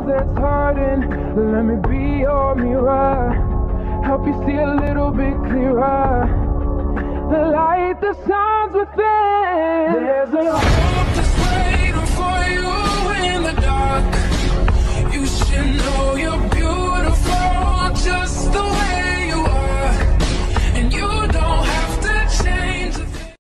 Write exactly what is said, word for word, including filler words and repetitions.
that's hardened. Let me be your mirror, help you see a little bit clearer. The light that shines within. There's a